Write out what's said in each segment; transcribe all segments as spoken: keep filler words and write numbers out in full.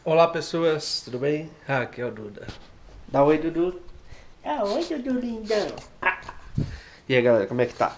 Olá pessoas, tudo bem? Ah, aqui é o Duda. Dá oi, Dudu. Ah, oi, Dudu lindão. Ah, E aí galera, como é que tá?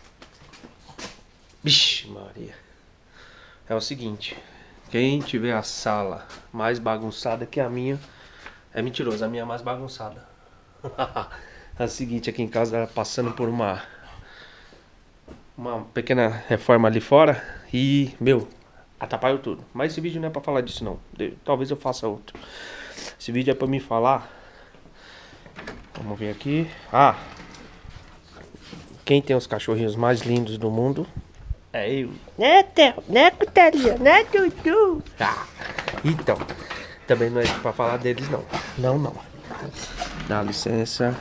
Vixe Maria. É o seguinte, quem tiver a sala mais bagunçada que a minha é mentiroso, a minha é mais bagunçada. É o seguinte, aqui em casa passando por uma Uma pequena reforma ali fora e, meu, atrapalhou tudo. Mas esse vídeo não é pra falar disso não. De- Talvez eu faça outro. Esse vídeo é pra me falar. Vamos ver aqui. Ah, quem tem os cachorrinhos mais lindos do mundo é eu. né, Theo? Né, Cutaria? Né, Dudu? Ah, então, também não é pra falar deles não. Não, não. Dá licença.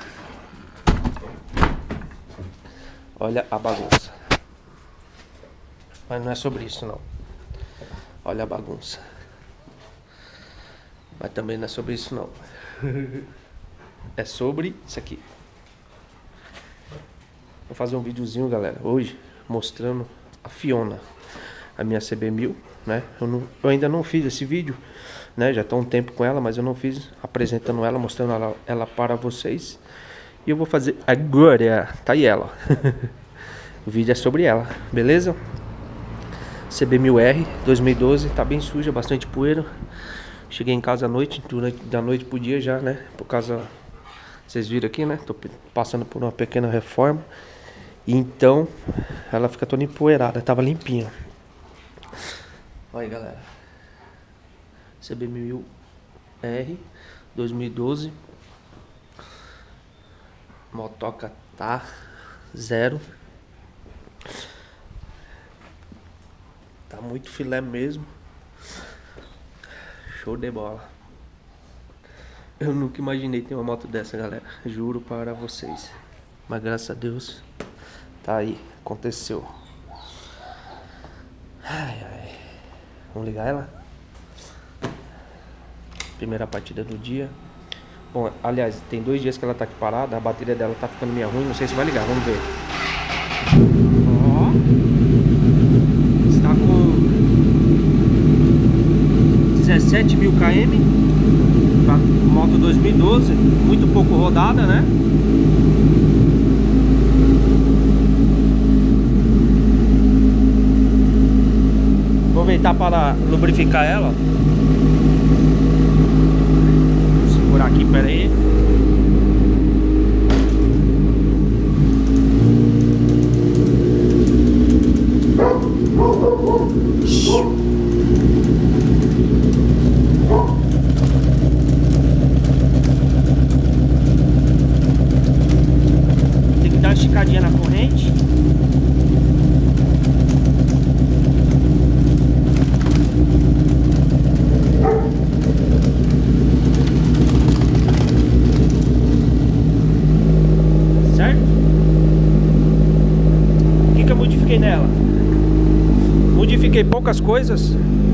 Olha a bagunça. Mas não é sobre isso não. Olha a bagunça. Mas também não é sobre isso não. É sobre isso aqui. Vou fazer um videozinho, galera, hoje, mostrando a Fiona, a minha C B mil, né? Eu, não, eu ainda não fiz esse vídeo, né? Já tô um tempo com ela, mas eu não fiz apresentando ela, mostrando ela, ela para vocês. E eu vou fazer agora. Tá aí ela. O vídeo é sobre ela, beleza? C B mil R dois mil e doze, tá bem suja, bastante poeira. Cheguei em casa à noite, durante da noite pro dia já, né? Por causa, vocês viram aqui, né? Tô passando por uma pequena reforma. E então, ela fica toda empoeirada, tava limpinha. Olha aí, galera. C B mil R dois mil e doze. Motoca tá zero. Tá muito filé mesmo. Show de bola. Eu nunca imaginei ter uma moto dessa, galera. Juro para vocês. Mas graças a Deus, tá aí. Aconteceu. Ai, ai. Vamos ligar ela? Primeira partida do dia. Bom, aliás, tem dois dias que ela tá aqui parada. A bateria dela tá ficando meio ruim. Não sei se vai ligar, vamos ver. Ó. Está com dezessete mil quilômetros. Pra moto dois mil e doze. Muito pouco rodada, né? Vou aproveitar para lubrificar ela. Vou segurar aqui, pera aí. Tem que dar uma esticadinha na corrente. Certo? O que que eu modifiquei nela? Modifiquei poucas coisas.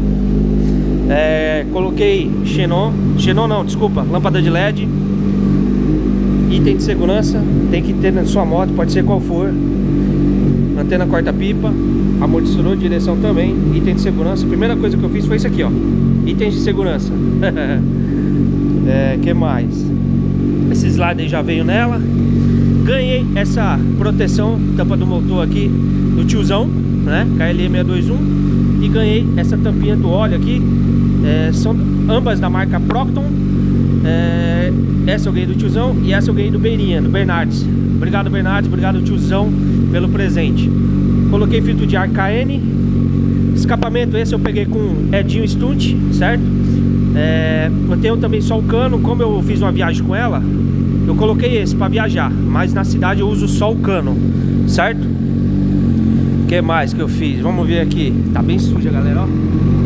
É, coloquei xenon, xenon não, desculpa, lâmpada de L E D. Item de segurança, tem que ter na sua moto, pode ser qual for. Antena corta-pipa, amortecedor de direção também, item de segurança. A primeira coisa que eu fiz foi isso aqui, ó. Itens de segurança. É, que mais? Esse slider já veio nela. Ganhei essa proteção, tampa do motor aqui do tiozão, né? K L E seis dois um. E ganhei essa tampinha do óleo aqui. É, são ambas da marca Procton. É, essa eu ganhei do tiozão e essa eu ganhei do Beirinha, do Bernardes. Obrigado, Bernardes, obrigado, tiozão, pelo presente. Coloquei filtro de ar K N. Escapamento esse eu peguei com Edinho Stunt, certo? É, eu tenho também só o cano. Como eu fiz uma viagem com ela, eu coloquei esse pra viajar, mas na cidade eu uso só o cano, certo? O que mais que eu fiz? Vamos ver aqui. Tá bem suja, galera, ó.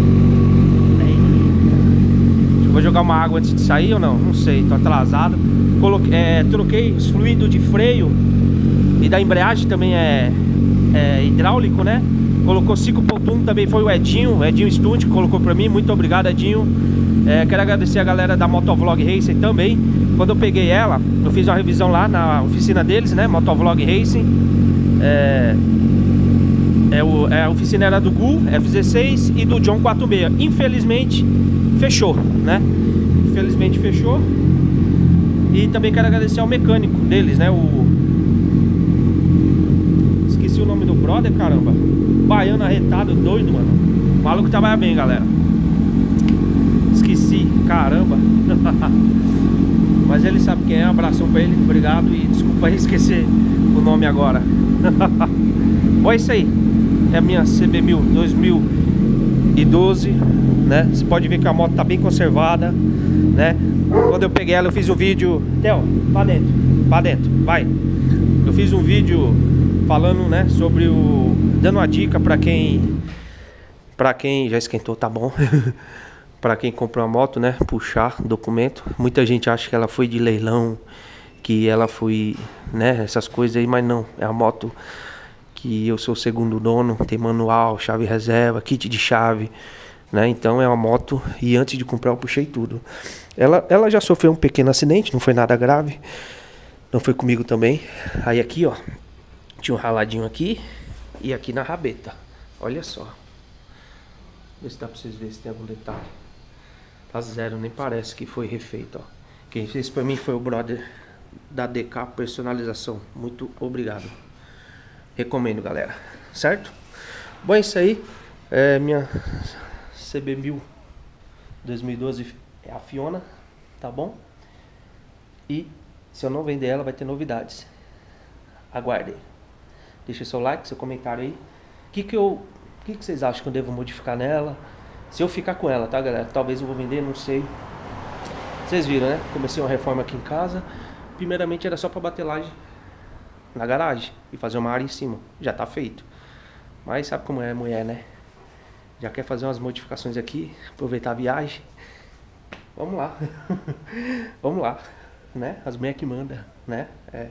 Vou jogar uma água antes de sair ou não? Não sei, tô atrasado. Coloquei, é, troquei os fluidos de freio e da embreagem também é, é hidráulico, né? Colocou cinco ponto um, também foi o Edinho, o Edinho Stunt que colocou pra mim. Muito obrigado, Edinho. É, quero agradecer a galera da Motovlog Racing também. Quando eu peguei ela, eu fiz uma revisão lá na oficina deles, né? Motovlog Racing. É... É, o, é a oficina era do Gu, F dezesseis e do John quarenta e seis. Infelizmente, fechou, né? Infelizmente fechou. E também quero agradecer ao mecânico deles, né? O... Esqueci o nome do brother, caramba. Baiano arretado, doido, mano. O maluco trabalha bem, galera. Esqueci, caramba. Mas ele sabe quem é, um abração pra ele, obrigado. E desculpa aí esquecer o nome agora. Bom, é isso aí. É a minha C B mil dois mil e doze, né? Você pode ver que a moto tá bem conservada, né? Quando eu peguei ela, eu fiz um vídeo. Theo, pra dentro, pra dentro, vai. Eu fiz um vídeo falando, né, sobre o... dando uma dica pra quem... Pra quem... Já esquentou, tá bom. Pra quem comprou uma moto, né, puxar documento. Muita gente acha que ela foi de leilão, que ela foi, né, essas coisas aí, mas não. É a moto que eu sou o segundo dono, tem manual, chave reserva, kit de chave, né? Então é uma moto, e antes de comprar eu puxei tudo. Ela, ela já sofreu um pequeno acidente, não foi nada grave, não foi comigo também. Aí aqui, ó, tinha um raladinho aqui e aqui na rabeta. Olha só. Vê se dá pra vocês verem se tem algum detalhe. Tá zero, nem parece que foi refeito, ó. Quem fez pra mim foi o brother da D K Personalização. Muito obrigado. Recomendo, galera. Certo? Bom, é isso aí. É minha C B mil dois mil e doze é a Fiona, tá bom? E se eu não vender ela, vai ter novidades. Aguardem. Deixa seu like, seu comentário aí. O que que eu, o que que vocês acham que eu devo modificar nela? Se eu ficar com ela, tá, galera? Talvez eu vou vender, não sei. Vocês viram, né? Comecei uma reforma aqui em casa. Primeiramente era só pra bater laje na garagem e fazer uma área em cima. Já tá feito. Mas sabe como é mulher, né? Já quer fazer umas modificações aqui, aproveitar a viagem. Vamos lá. Vamos lá, né? As mulheres que mandam, né? É.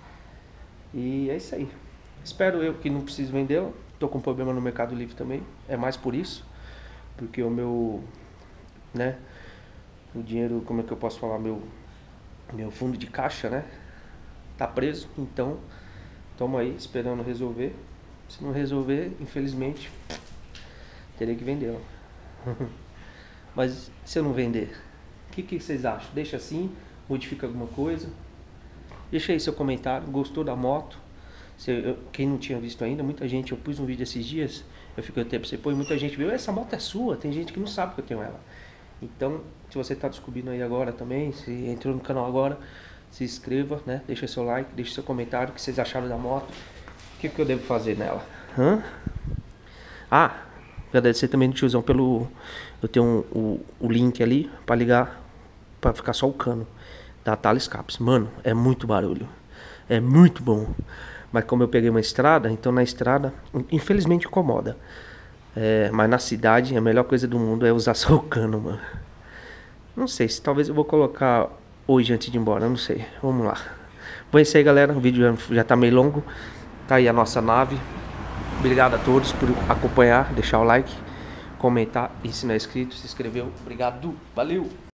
E é isso aí. Espero eu que não preciso vender. Tô com problema no Mercado Livre também. É mais por isso. Porque o meu, né? O dinheiro, como é que eu posso falar? Meu, meu fundo de caixa, né? Tá preso. Então, tamo aí esperando resolver. Se não resolver, infelizmente, terei que vendê-la. Mas se eu não vender, o que, que vocês acham? Deixa assim, modifica alguma coisa. Deixa aí seu comentário. Gostou da moto? Se eu, quem não tinha visto ainda, muita gente, eu pus um vídeo esses dias, eu fico até pra você pôr, e muita gente viu, essa moto é sua. Tem gente que não sabe que eu tenho ela. Então, se você tá descobrindo aí agora também, se entrou no canal agora, se inscreva, né? Deixa seu like, deixa seu comentário, o que vocês acharam da moto. O que, que eu devo fazer nela? Hã? Ah, agradecer também no tiozão pelo... Eu tenho um, o, o link ali pra ligar, pra ficar só o cano da Thales Caps. Mano, é muito barulho. É muito bom. Mas como eu peguei uma estrada, então na estrada, infelizmente incomoda. É, mas na cidade, a melhor coisa do mundo é usar só o cano, mano. Não sei, se talvez eu vou colocar hoje antes de ir embora, não sei. Vamos lá. Bom, é isso aí, galera. O vídeo já, já tá meio longo. Tá aí a nossa nave. Obrigado a todos por acompanhar, deixar o like, comentar e se não é inscrito, se inscreveu. Obrigado, valeu!